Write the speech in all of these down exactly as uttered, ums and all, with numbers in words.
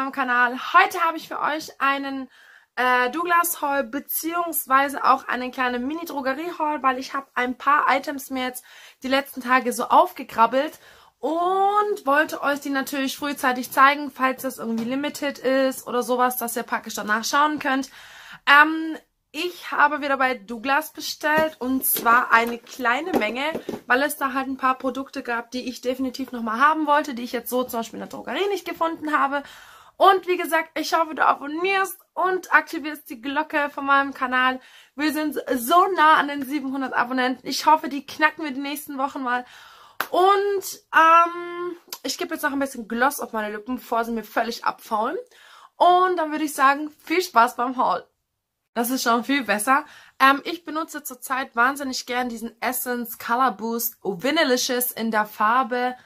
meinem Kanal. Heute habe ich für euch einen äh, Douglas Haul beziehungsweise auch einen kleinen Mini-Drogerie Haul, weil ich habe ein paar Items mir jetzt die letzten Tage so aufgekrabbelt und wollte euch die natürlich frühzeitig zeigen, falls das irgendwie limited ist oder sowas, dass ihr praktisch danach schauen könnt. Ähm, ich habe wieder bei Douglas bestellt und zwar eine kleine Menge, weil es da halt ein paar Produkte gab, die ich definitiv nochmal haben wollte, die ich jetzt so zum Beispiel in der Drogerie nicht gefunden habe. Und wie gesagt, ich hoffe, du abonnierst und aktivierst die Glocke von meinem Kanal. Wir sind so nah an den siebenhundert Abonnenten. Ich hoffe, die knacken wir die nächsten Wochen mal. Und ähm, ich gebe jetzt noch ein bisschen Gloss auf meine Lippen, bevor sie mir völlig abfaulen. Und dann würde ich sagen, viel Spaß beim Haul. Das ist schon viel besser. Ähm, ich benutze zurzeit wahnsinnig gern diesen Essence Color Boost Vanillicious in der Farbe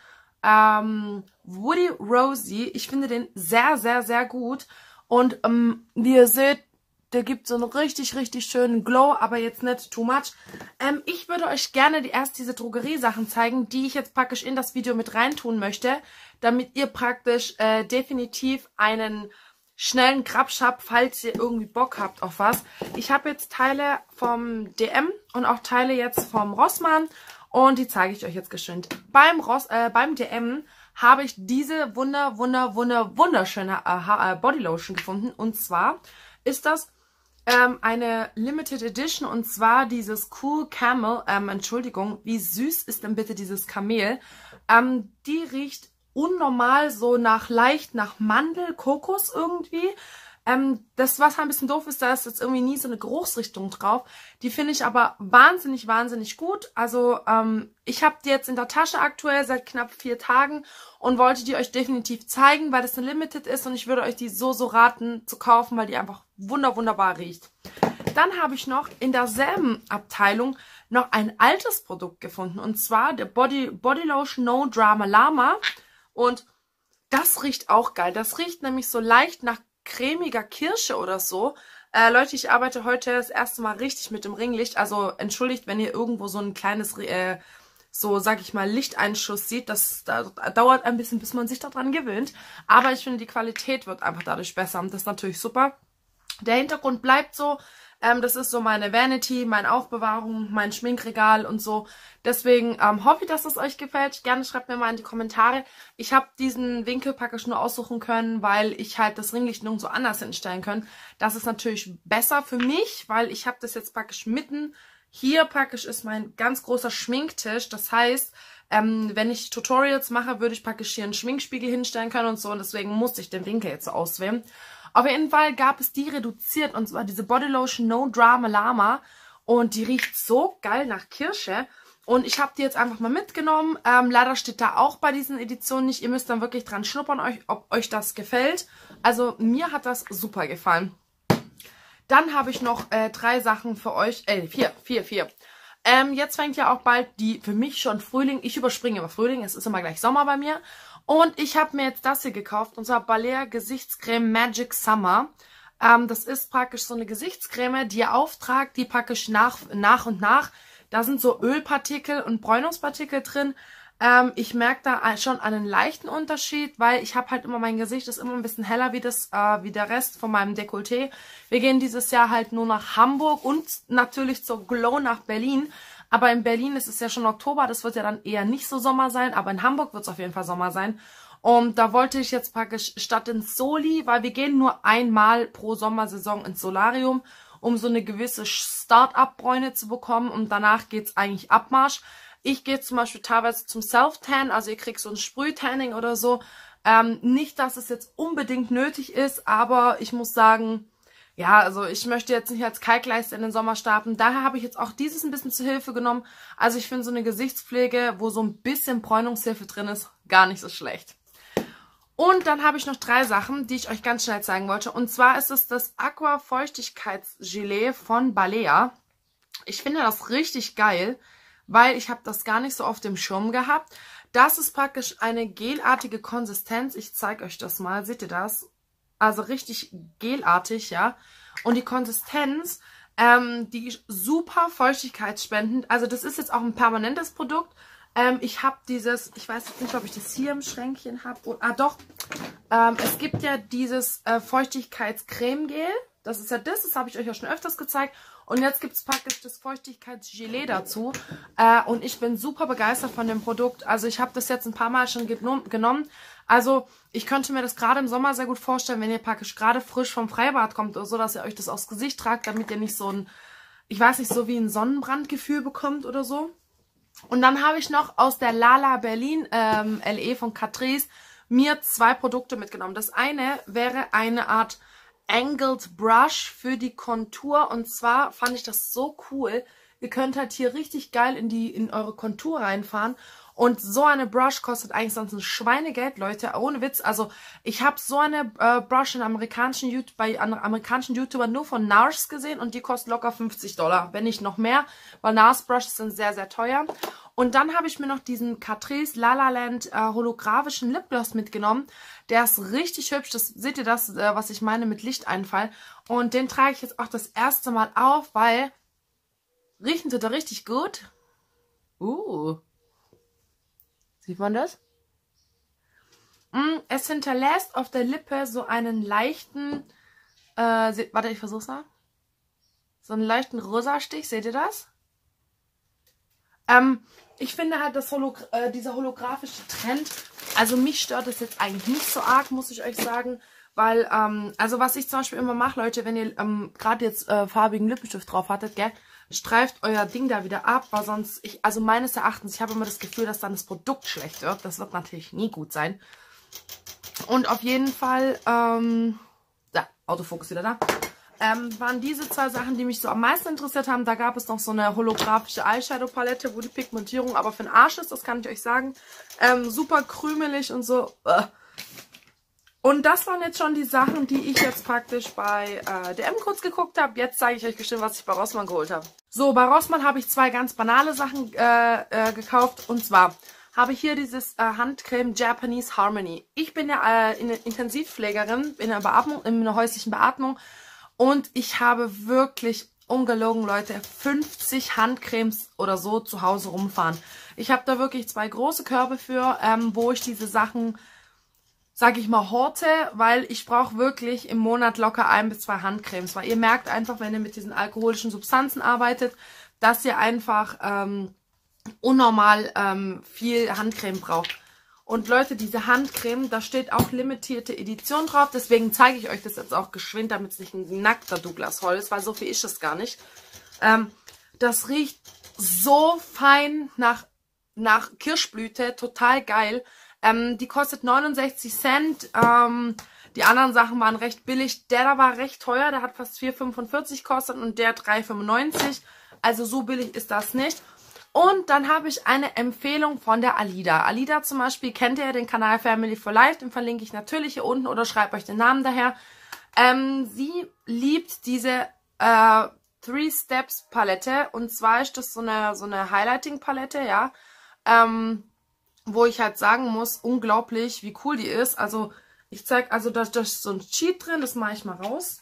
ähm, Woody Rosy. Ich finde den sehr, sehr, sehr gut. Und ähm, wie ihr seht, der gibt so einen richtig, richtig schönen Glow, aber jetzt nicht too much. Ähm, ich würde euch gerne die, erst diese Drogeriesachen zeigen, die ich jetzt praktisch in das Video mit reintun möchte, damit ihr praktisch äh, definitiv einen schnellen Grabsch habt, falls ihr irgendwie Bock habt auf was. Ich habe jetzt Teile vom D M und auch Teile jetzt vom Rossmann und die zeige ich euch jetzt geschwind. Beim, Ross, äh, beim D M habe ich diese wunder, wunder, wunder, wunderschöne äh, Bodylotion gefunden und zwar ist das ähm, eine Limited Edition und zwar dieses Cool Camel, ähm, Entschuldigung, wie süß ist denn bitte dieses Kamel? Ähm, die riecht unnormal so nach leicht nach Mandel, Kokos irgendwie. Ähm, das, was ein bisschen doof ist, da ist jetzt irgendwie nie so eine Geruchsrichtung drauf. Die finde ich aber wahnsinnig, wahnsinnig gut. Also ähm, ich habe die jetzt in der Tasche aktuell seit knapp vier Tagen und wollte die euch definitiv zeigen, weil das eine Limited ist und ich würde euch die so, so raten zu kaufen, weil die einfach wunder, wunderbar riecht. Dann habe ich noch in derselben Abteilung noch ein altes Produkt gefunden und zwar der Body, Body Lotion No Drama Lama. Und das riecht auch geil. Das riecht nämlich so leicht nach cremiger Kirsche oder so. Äh, Leute, ich arbeite heute das erste Mal richtig mit dem Ringlicht. Also entschuldigt, wenn ihr irgendwo so ein kleines, äh, so sag ich mal, Lichteinschuss seht. Das, das dauert ein bisschen, bis man sich daran gewöhnt. Aber ich finde, die Qualität wird einfach dadurch besser. Und das ist natürlich super. Der Hintergrund bleibt so. Ähm, das ist so meine Vanity, meine Aufbewahrung, mein Schminkregal und so. Deswegen ähm, hoffe ich, dass es euch gefällt. Gerne schreibt mir mal in die Kommentare. Ich habe diesen Winkel praktisch nur aussuchen können, weil ich halt das Ringlicht nirgendwo anders hinstellen kann. Das ist natürlich besser für mich, weil ich habe das jetzt praktisch mitten. Hier praktisch ist mein ganz großer Schminktisch. Das heißt, ähm, wenn ich Tutorials mache, würde ich praktisch hier einen Schminkspiegel hinstellen können und so. Und deswegen musste ich den Winkel jetzt so auswählen. Auf jeden Fall gab es die reduziert und zwar diese Bodylotion No Drama Lama und die riecht so geil nach Kirsche und ich habe die jetzt einfach mal mitgenommen. Ähm, leider steht da auch bei diesen Editionen nicht, ihr müsst dann wirklich dran schnuppern, euch, ob euch das gefällt. Also mir hat das super gefallen. Dann habe ich noch äh, drei Sachen für euch, äh vier, vier, vier. Ähm, jetzt fängt ja auch bald die, für mich schon Frühling, ich überspringe immer Frühling, es ist immer gleich Sommer bei mir. Und ich habe mir jetzt das hier gekauft, und zwar Balea Gesichtscreme Magic Summer. Ähm, das ist praktisch so eine Gesichtscreme, die ihr auftragt, die praktisch nach, nach und nach, da sind so Ölpartikel und Bräunungspartikel drin. Ähm, ich merke da schon einen leichten Unterschied, weil ich habe halt immer, mein Gesicht ist immer ein bisschen heller wie, das, äh, wie der Rest von meinem Dekolleté. Wir gehen dieses Jahr halt nur nach Hamburg und natürlich zur Glow nach Berlin. Aber in Berlin ist es ja schon Oktober, das wird ja dann eher nicht so Sommer sein, aber in Hamburg wird es auf jeden Fall Sommer sein. Und da wollte ich jetzt praktisch statt ins Soli, weil wir gehen nur einmal pro Sommersaison ins Solarium, um so eine gewisse Start-up-Bräune zu bekommen und danach geht's eigentlich Abmarsch. Ich gehe zum Beispiel teilweise zum Self-Tan, also ihr kriegt so ein Sprühtanning oder so. Ähm, nicht, dass es jetzt unbedingt nötig ist, aber ich muss sagen, ja, also ich möchte jetzt nicht als Kalkleiste in den Sommer starten. Daher habe ich jetzt auch dieses ein bisschen zu Hilfe genommen. Also ich finde so eine Gesichtspflege, wo so ein bisschen Bräunungshilfe drin ist, gar nicht so schlecht. Und dann habe ich noch drei Sachen, die ich euch ganz schnell zeigen wollte. Und zwar ist es das Aqua Feuchtigkeitsgelee von Balea. Ich finde das richtig geil, weil ich habe das gar nicht so auf dem Schirm gehabt. Das ist praktisch eine gelartige Konsistenz. Ich zeige euch das mal. Seht ihr das? Also richtig gelartig, ja. Und die Konsistenz, ähm, die ist super feuchtigkeitsspendend. Also das ist jetzt auch ein permanentes Produkt. Ähm, ich habe dieses, ich weiß jetzt nicht, ob ich das hier im Schränkchen habe. Ah, doch. Ähm, es gibt ja dieses äh, Feuchtigkeitscremegel. Das ist ja das, das habe ich euch ja schon öfters gezeigt. Und jetzt gibt es praktisch das Feuchtigkeitsgelee dazu. Äh, und ich bin super begeistert von dem Produkt. Also ich habe das jetzt ein paar Mal schon genommen. Also ich könnte mir das gerade im Sommer sehr gut vorstellen, wenn ihr praktisch gerade frisch vom Freibad kommt oder so, dass ihr euch das aufs Gesicht tragt, damit ihr nicht so ein, ich weiß nicht, so wie ein Sonnenbrandgefühl bekommt oder so. Und dann habe ich noch aus der Lala Berlin ähm, L E von Catrice mir zwei Produkte mitgenommen. Das eine wäre eine Art Angled Brush für die Kontur. Und zwar fand ich das so cool. Ihr könnt halt hier richtig geil in die in eure Kontur reinfahren. Und so eine Brush kostet eigentlich sonst ein Schweinegeld, Leute. Ohne Witz. Also ich habe so eine äh, Brush in amerikanischen YouTube, bei amerikanischen YouTubern nur von NARS gesehen. Und die kostet locker fünfzig Dollar. Wenn nicht noch mehr. Weil NARS Brushes sind sehr, sehr teuer. Und dann habe ich mir noch diesen Catrice La La Land äh, holographischen Lipgloss mitgenommen. Der ist richtig hübsch. Das, seht ihr das, äh, was ich meine mit Lichteinfall? Und den trage ich jetzt auch das erste Mal auf, weil riechen tut er richtig gut. Uh. Sieht man das? Mm, es hinterlässt auf der Lippe so einen leichten, äh, seht, warte, ich versuch's mal. So einen leichten Rosastich, seht ihr das? Ähm, ich finde halt, das Holo äh, dieser holographische Trend, also mich stört das jetzt eigentlich nicht so arg, muss ich euch sagen, weil, ähm, also was ich zum Beispiel immer mache, Leute, wenn ihr ähm, gerade jetzt äh, farbigen Lippenstift drauf hattet, gell, streift euer Ding da wieder ab, weil sonst, ich, also meines Erachtens, ich habe immer das Gefühl, dass dann das Produkt schlecht wird, das wird natürlich nie gut sein. Und auf jeden Fall, ähm, da, Autofokus wieder da. Ähm, waren diese zwei Sachen, die mich so am meisten interessiert haben. Da gab es noch so eine holographische Eyeshadow-Palette, wo die Pigmentierung aber für den Arsch ist, das kann ich euch sagen. Ähm, super krümelig und so. Und das waren jetzt schon die Sachen, die ich jetzt praktisch bei äh, D M kurz geguckt habe. Jetzt zeige ich euch bestimmt, was ich bei Rossmann geholt habe. So, bei Rossmann habe ich zwei ganz banale Sachen äh, äh, gekauft. Und zwar habe ich hier dieses äh, Handcreme Japanese Harmony. Ich bin ja äh, in Intensivpflegerin in der Beatmung, in einer häuslichen Beatmung. Und ich habe wirklich, ungelogen, Leute, fünfzig Handcremes oder so zu Hause rumfahren. Ich habe da wirklich zwei große Körbe für, ähm, wo ich diese Sachen, sage ich mal, horte, weil ich brauche wirklich im Monat locker ein bis zwei Handcremes. Weil ihr merkt einfach, wenn ihr mit diesen alkoholischen Substanzen arbeitet, dass ihr einfach ähm, unnormal ähm, viel Handcreme braucht. Und Leute, diese Handcreme, da steht auch limitierte Edition drauf. Deswegen zeige ich euch das jetzt auch geschwind, damit es nicht ein nackter Douglas Hall ist, weil so viel ist es gar nicht. Ähm, das riecht so fein nach, nach Kirschblüte, total geil. Ähm, die kostet neunundsechzig Cent. Ähm, die anderen Sachen waren recht billig. Der da war recht teuer, der hat fast vier fünfundvierzig gekostet und der drei fünfundneunzig. Also so billig ist das nicht. Und dann habe ich eine Empfehlung von der Alida. Alida zum Beispiel, kennt ihr ja den Kanal Family for Life, den verlinke ich natürlich hier unten oder schreibe euch den Namen daher. Ähm, sie liebt diese äh, Three Steps Palette und zwar ist das so eine, so eine Highlighting Palette, ja, ähm, wo ich halt sagen muss, unglaublich, wie cool die ist. Also ich zeige, also da, da ist so ein Cheat drin, das mache ich mal raus.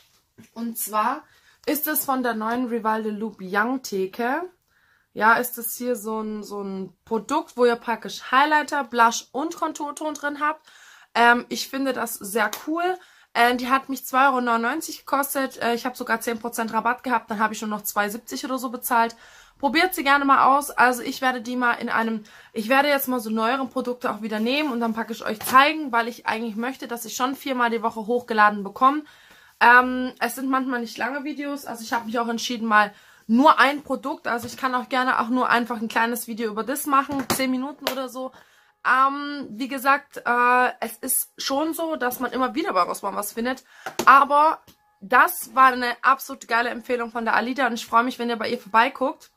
Und zwar ist es von der neuen Rival de Loop Young Theke. Ja, ist das hier so ein, so ein Produkt, wo ihr praktisch Highlighter, Blush und Konturton drin habt. Ähm, ich finde das sehr cool. Äh, die hat mich zwei Euro neunundneunzig gekostet. Äh, ich habe sogar zehn Prozent Rabatt gehabt. Dann habe ich nur noch zwei siebzig oder so bezahlt. Probiert sie gerne mal aus. Also ich werde die mal in einem... Ich werde jetzt mal so neueren Produkte auch wieder nehmen und dann packe ich euch zeigen, weil ich eigentlich möchte, dass ich schon viermal die Woche hochgeladen bekomme. Ähm, es sind manchmal nicht lange Videos. Also ich habe mich auch entschieden, mal... Nur ein Produkt, also ich kann auch gerne auch nur einfach ein kleines Video über das machen, zehn Minuten oder so. Ähm, wie gesagt, äh, es ist schon so, dass man immer wieder bei Rossmann was findet. Aber das war eine absolut geile Empfehlung von der Alida und ich freue mich, wenn ihr bei ihr vorbeiguckt.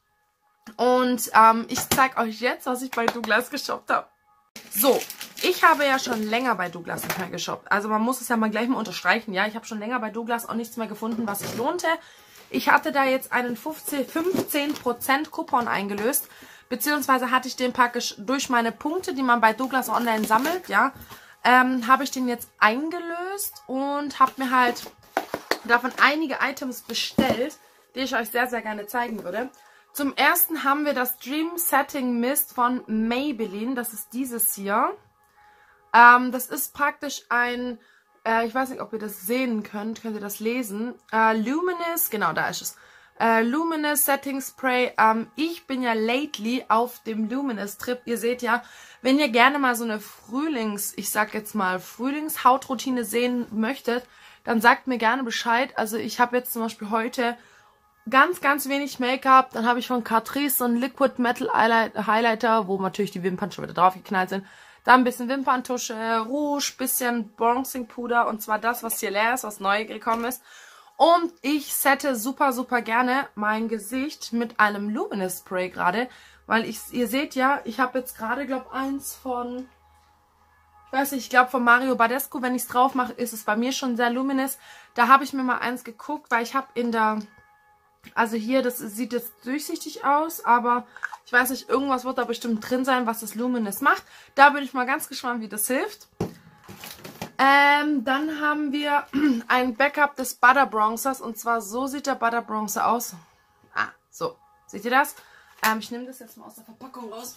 Und ähm, ich zeige euch jetzt, was ich bei Douglas geshoppt habe. So, ich habe ja schon länger bei Douglas nicht mehr geshoppt. Also man muss es ja mal gleich mal unterstreichen, ja. Ich habe schon länger bei Douglas auch nichts mehr gefunden, was sich lohnte. Ich hatte da jetzt einen fünfzehn Prozent Coupon eingelöst, beziehungsweise hatte ich den praktisch durch meine Punkte, die man bei Douglas Online sammelt, ja, ähm, habe ich den jetzt eingelöst und habe mir halt davon einige Items bestellt, die ich euch sehr, sehr gerne zeigen würde. Zum ersten haben wir das Dream Setting Mist von Maybelline. Das ist dieses hier. Ähm, das ist praktisch ein, äh, ich weiß nicht, ob ihr das sehen könnt. Könnt ihr das lesen? Äh, Luminous, genau, da ist es. Äh, Luminous Setting Spray. Ähm, ich bin ja lately auf dem Luminous Trip. Ihr seht ja, wenn ihr gerne mal so eine Frühlings, ich sag jetzt mal Frühlingshautroutine sehen möchtet, dann sagt mir gerne Bescheid. Also ich habe jetzt zum Beispiel heute ganz, ganz wenig Make-up. Dann habe ich von Catrice so einen Liquid Metal Highlighter, wo natürlich die Wimpern schon wieder draufgeknallt sind. Dann ein bisschen Wimperntusche, Rouge, bisschen Bronzing Puder und zwar das, was hier leer ist, was neu gekommen ist. Und ich sette super, super gerne mein Gesicht mit einem Luminous Spray gerade, weil ich, ihr seht ja, ich habe jetzt gerade, glaube ich, eins von, ich weiß nicht, ich glaube von Mario Badescu, wenn ich es drauf mache, ist es bei mir schon sehr luminous. Da habe ich mir mal eins geguckt, weil ich habe in der, also hier, das sieht jetzt durchsichtig aus, aber ich weiß nicht, irgendwas wird da bestimmt drin sein, was das Luminous macht. Da bin ich mal ganz gespannt, wie das hilft. Ähm, dann haben wir ein Backup des Butter Bronzers und zwar so sieht der Butter Bronzer aus. Ah, so. Seht ihr das? Ähm, ich nehme das jetzt mal aus der Verpackung raus.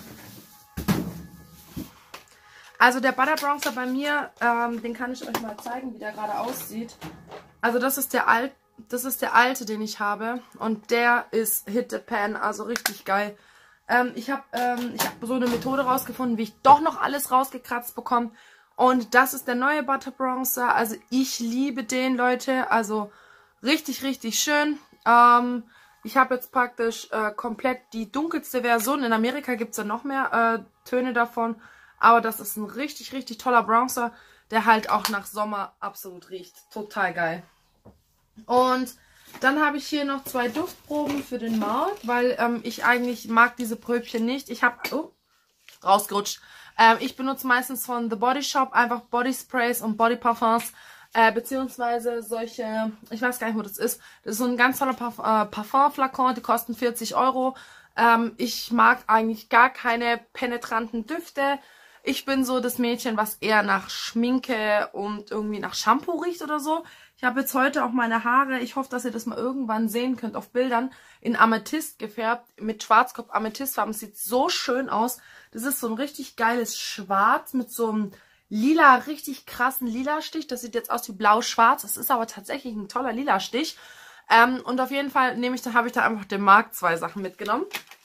Also der Butter Bronzer bei mir, ähm, den kann ich euch mal zeigen, wie der gerade aussieht. Also das ist der alte, das ist der alte, den ich habe und der ist Hit the Pan, also richtig geil. Ähm, ich habe ähm, ich hab so eine Methode rausgefunden, wie ich doch noch alles rausgekratzt bekomme. Und das ist der neue Butter Bronzer. Also ich liebe den, Leute. Also richtig, richtig schön. Ähm, ich habe jetzt praktisch äh, komplett die dunkelste Version. In Amerika gibt es ja noch mehr äh, Töne davon. Aber das ist ein richtig, richtig toller Bronzer, der halt auch nach Sommer absolut riecht. Total geil. Und dann habe ich hier noch zwei Duftproben für den Mouth, weil ähm, ich eigentlich mag diese Pröbchen nicht. Ich habe... Oh, rausgerutscht. Ähm, ich benutze meistens von The Body Shop einfach Body Sprays und Body Parfums, äh, beziehungsweise solche, ich weiß gar nicht, wo das ist. Das ist so ein ganz toller Parf äh, Parfum-Flakon, die kosten vierzig Euro. Ähm, ich mag eigentlich gar keine penetranten Düfte. Ich bin so das Mädchen, was eher nach Schminke und irgendwie nach Shampoo riecht oder so. Ich habe jetzt heute auch meine Haare, ich hoffe, dass ihr das mal irgendwann sehen könnt auf Bildern, in Amethyst gefärbt, mit Schwarzkopf-Amethystfarben. Sieht so schön aus. Das ist so ein richtig geiles Schwarz mit so einem lila, richtig krassen Lila-Stich. Das sieht jetzt aus wie blau-schwarz. Das ist aber tatsächlich ein toller Lila-Stich. Ähm, und auf jeden Fall nehme ich, da habe ich da einfach dem Markt zwei Sachen mitgenommen.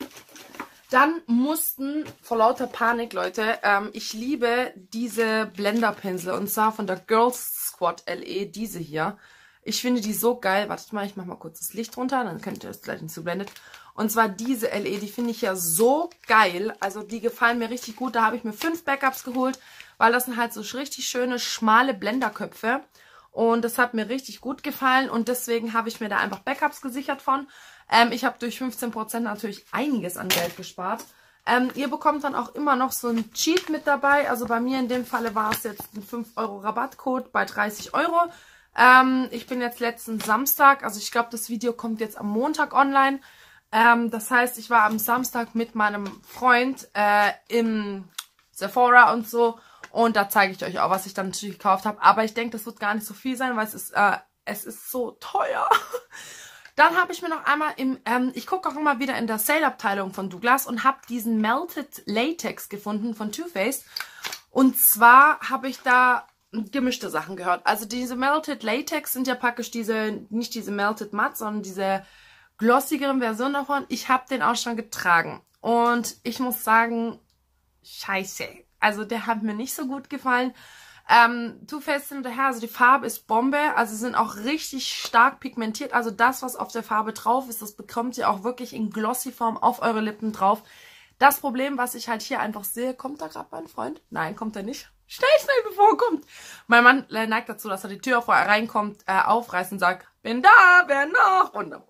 Dann mussten, vor lauter Panik, Leute, ähm, ich liebe diese Blenderpinsel. Und zwar von der Girls Squad L E, diese hier. Ich finde die so geil. Wartet mal, ich mache mal kurz das Licht runter, dann könnt ihr das gleich nicht zublendet. Und zwar diese L E, die finde ich ja so geil. Also die gefallen mir richtig gut. Da habe ich mir fünf Backups geholt, weil das sind halt so richtig schöne, schmale Blenderköpfe. Und das hat mir richtig gut gefallen und deswegen habe ich mir da einfach Backups gesichert von. Ähm, ich habe durch fünfzehn Prozent natürlich einiges an Geld gespart. Ähm, ihr bekommt dann auch immer noch so ein Cheat mit dabei. Also bei mir in dem Falle war es jetzt ein fünf Euro Rabattcode bei dreißig Euro. Ähm, ich bin jetzt letzten Samstag, also ich glaube das Video kommt jetzt am Montag online. Ähm, das heißt, ich war am Samstag mit meinem Freund äh, im Sephora und so. Und da zeige ich euch auch, was ich dann natürlich gekauft habe. Aber ich denke, das wird gar nicht so viel sein, weil es ist, äh, es ist so teuer. Dann habe ich mir noch einmal im, ähm, ich gucke auch immer wieder in der Sale-Abteilung von Douglas und habe diesen Melted Latex gefunden von Too Faced. Und zwar habe ich da gemischte Sachen gehört. Also diese Melted Latex sind ja praktisch diese, nicht diese Melted Matte, sondern diese glossigeren Version davon. Ich habe den auch schon getragen. Und ich muss sagen, scheiße. Also der hat mir nicht so gut gefallen. Ähm, Too Faced hinterher, also die Farbe ist Bombe. Also sie sind auch richtig stark pigmentiert. Also das, was auf der Farbe drauf ist, das bekommt ihr auch wirklich in Glossy-Form auf eure Lippen drauf. Das Problem, was ich halt hier einfach sehe, kommt da gerade mein Freund? Nein, kommt er nicht. Schnell, schnell, bevor er kommt. Mein Mann neigt dazu, dass er die Tür, bevor er reinkommt, äh, aufreißt und sagt, bin da, wer noch? Und dann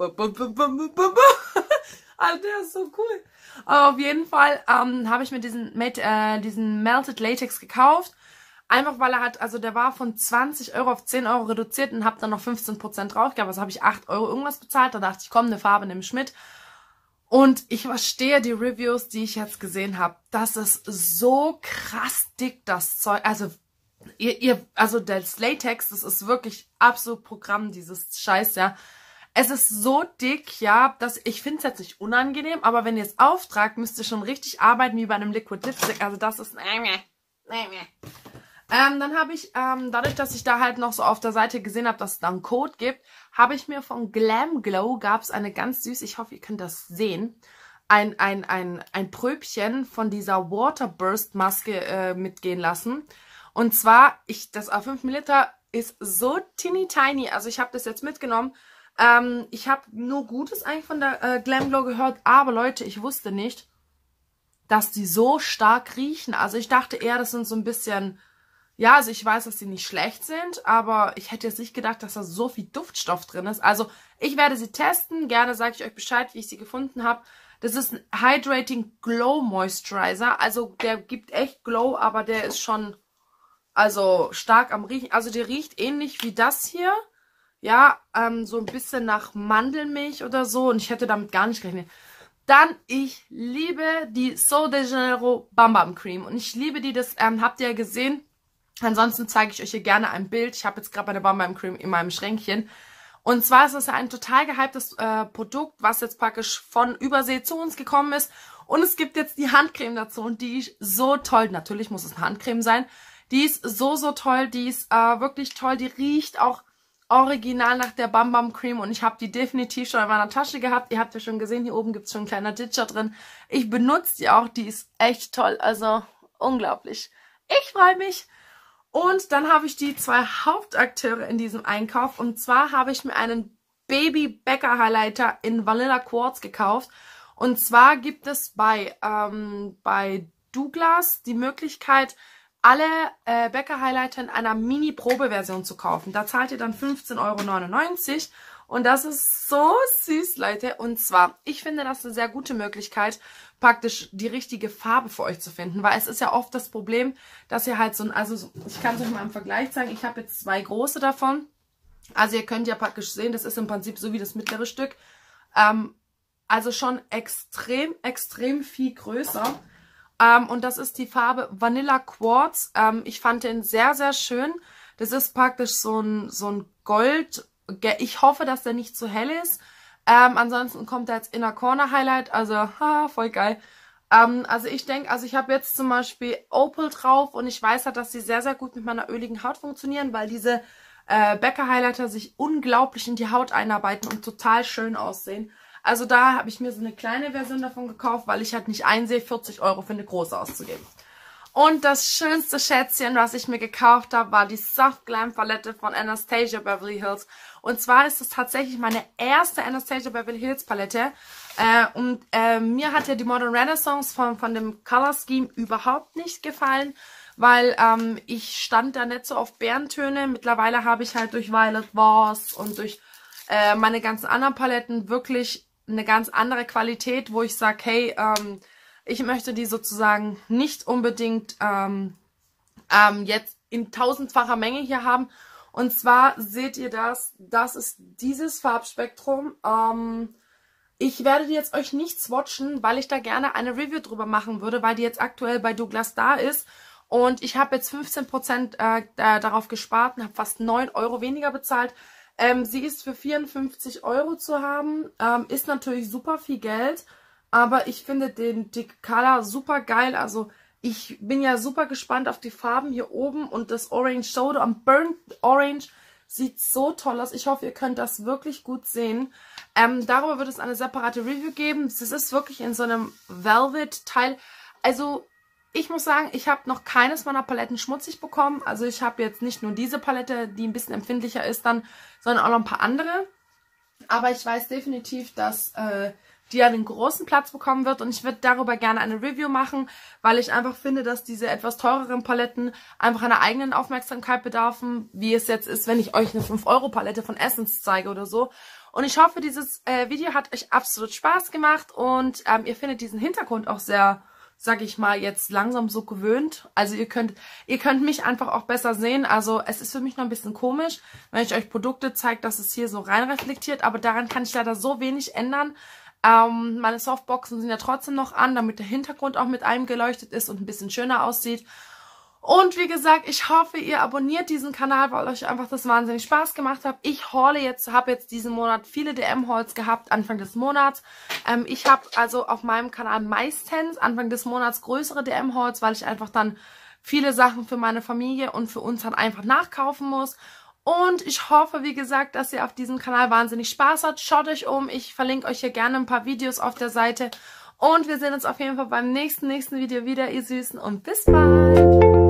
also der ist so cool. Aber auf jeden Fall ähm, habe ich mir diesen, äh, diesen Melted Latex gekauft. Einfach weil er hat, also der war von zwanzig Euro auf zehn Euro reduziert und habe dann noch fünfzehn Prozent drauf gehabt. Also habe ich acht Euro irgendwas bezahlt. Da dachte ich, komm, eine Farbe nehme ich mit. Und ich verstehe die Reviews, die ich jetzt gesehen habe. Das ist so krass dick, das Zeug. Also, ihr, ihr, also das Latex, das ist wirklich absolut Programm, dieses Scheiß, ja. Es ist so dick, ja, dass ich finde es jetzt nicht unangenehm, aber wenn ihr es auftragt, müsst ihr schon richtig arbeiten wie bei einem Liquid Lipstick. Also das ist... Ähm, dann habe ich, ähm, dadurch, dass ich da halt noch so auf der Seite gesehen habe, dass es da einen Code gibt, habe ich mir von Glam Glow, gab es eine ganz süß, ich hoffe, ihr könnt das sehen, ein, ein, ein, ein Pröbchen von dieser Waterburst Maske äh, mitgehen lassen. Und zwar, ich das A fünf Milliliter ist so teeny tiny, also ich habe das jetzt mitgenommen. Ähm, ich habe nur Gutes eigentlich von der äh, Glam Glow gehört, aber Leute, ich wusste nicht, dass die so stark riechen. Also ich dachte eher, das sind so ein bisschen... Ja, also ich weiß, dass die nicht schlecht sind, aber ich hätte jetzt nicht gedacht, dass da so viel Duftstoff drin ist. Also ich werde sie testen. Gerne sage ich euch Bescheid, wie ich sie gefunden habe. Das ist ein Hydrating Glow Moisturizer. Also der gibt echt Glow, aber der ist schon also stark am Riechen. Also der riecht ähnlich wie das hier. Ja, ähm, so ein bisschen nach Mandelmilch oder so. Und ich hätte damit gar nicht gerechnet. Dann, ich liebe die Sol de Janeiro Bam Bam Cream. Und ich liebe die, das ähm, habt ihr ja gesehen. Ansonsten zeige ich euch hier gerne ein Bild. Ich habe jetzt gerade meine Bam Bam Cream in meinem Schränkchen. Und zwar ist es ein total gehyptes äh, Produkt, was jetzt praktisch von Übersee zu uns gekommen ist. Und es gibt jetzt die Handcreme dazu und die ist so toll. Natürlich muss es eine Handcreme sein. Die ist so, so toll. Die ist äh, wirklich toll. Die riecht auch original nach der Bam Bam Cream. Und ich habe die definitiv schon in meiner Tasche gehabt. Ihr habt ja schon gesehen, hier oben gibt es schon ein kleiner Ditcher drin. Ich benutze die auch. Die ist echt toll. Also unglaublich. Ich freue mich. Und dann habe ich die zwei Hauptakteure in diesem Einkauf. Und zwar habe ich mir einen Baby Bäcker Highlighter in Vanilla Quartz gekauft. Und zwar gibt es bei, ähm, bei Douglas die Möglichkeit, alle äh, Bäcker Highlighter in einer Mini-Probeversion zu kaufen. Da zahlt ihr dann fünfzehn Euro neunundneunzig. Und das ist so süß, Leute. Und zwar, ich finde das eine sehr gute Möglichkeit, praktisch die richtige Farbe für euch zu finden. Weil es ist ja oft das Problem, dass ihr halt so ein, also ich kann es euch mal im Vergleich zeigen. Ich habe jetzt zwei große davon. Also ihr könnt ja praktisch sehen, das ist im Prinzip so wie das mittlere Stück. Ähm, also schon extrem, extrem viel größer. Ähm, und das ist die Farbe Vanilla Quartz. Ähm, ich fand den sehr, sehr schön. Das ist praktisch so ein, so ein Gold. Ich hoffe, dass der nicht zu hell ist. Ähm, ansonsten kommt da jetzt Inner Corner Highlight. Also, haha, voll geil. Ähm, also ich denke, also ich habe jetzt zum Beispiel Opal drauf und ich weiß halt, dass die sehr, sehr gut mit meiner öligen Haut funktionieren, weil diese äh, Bäcker Highlighter sich unglaublich in die Haut einarbeiten und total schön aussehen. Also da habe ich mir so eine kleine Version davon gekauft, weil ich halt nicht einsehe, vierzig Euro für eine große auszugeben. Und das schönste Schätzchen, was ich mir gekauft habe, war die Soft Glam Palette von Anastasia Beverly Hills. Und zwar ist es tatsächlich meine erste Anastasia Beverly Hills Palette. Äh, und äh, mir hat ja die Modern Renaissance von, von dem Color Scheme überhaupt nicht gefallen, weil ähm, ich stand da nicht so auf Bärentöne. Mittlerweile habe ich halt durch Violet Voss und durch äh, meine ganzen anderen Paletten wirklich eine ganz andere Qualität, wo ich sage, hey, ähm, ich möchte die sozusagen nicht unbedingt ähm, ähm, jetzt in tausendfacher Menge hier haben. Und zwar seht ihr das, das ist dieses Farbspektrum. Ähm, ich werde die jetzt euch nicht swatchen, weil ich da gerne eine Review drüber machen würde, weil die jetzt aktuell bei Douglas da ist. Und ich habe jetzt fünfzehn Prozent äh, darauf gespart und habe fast neun Euro weniger bezahlt. Ähm, sie ist für vierundfünfzig Euro zu haben, ähm, ist natürlich super viel Geld. Aber ich finde den Dick Color super geil. Also ich bin ja super gespannt auf die Farben hier oben. Und das Orange Soda am Burnt Orange sieht so toll aus. Ich hoffe, ihr könnt das wirklich gut sehen. Ähm, darüber wird es eine separate Review geben. Das ist wirklich in so einem Velvet-Teil. Also ich muss sagen, ich habe noch keines meiner Paletten schmutzig bekommen. Also ich habe jetzt nicht nur diese Palette, die ein bisschen empfindlicher ist dann, sondern auch noch ein paar andere. Aber ich weiß definitiv, dass Äh, die einen großen Platz bekommen wird und ich würde darüber gerne eine Review machen, weil ich einfach finde, dass diese etwas teureren Paletten einfach einer eigenen Aufmerksamkeit bedarfen, wie es jetzt ist, wenn ich euch eine fünf Euro Palette von Essence zeige oder so. Und ich hoffe, dieses äh, Video hat euch absolut Spaß gemacht und ähm, ihr findet diesen Hintergrund auch sehr, sag ich mal, jetzt langsam so gewöhnt. Also ihr könnt, ihr könnt mich einfach auch besser sehen. Also es ist für mich noch ein bisschen komisch, wenn ich euch Produkte zeige, dass es hier so rein reflektiert, aber daran kann ich leider so wenig ändern. Ähm, meine Softboxen sind ja trotzdem noch an, damit der Hintergrund auch mit einem geleuchtet ist und ein bisschen schöner aussieht. Und wie gesagt, ich hoffe, ihr abonniert diesen Kanal, weil euch einfach das wahnsinnig Spaß gemacht hat. Ich haule jetzt, habe jetzt diesen Monat viele D M-Hauls gehabt, Anfang des Monats. Ähm, ich habe also auf meinem Kanal meistens Anfang des Monats größere D M-Hauls, weil ich einfach dann viele Sachen für meine Familie und für uns dann einfach nachkaufen muss. Und ich hoffe, wie gesagt, dass ihr auf diesem Kanal wahnsinnig Spaß habt. Schaut euch um, ich verlinke euch hier gerne ein paar Videos auf der Seite. Und wir sehen uns auf jeden Fall beim nächsten, nächsten Video wieder, ihr Süßen. Und bis bald!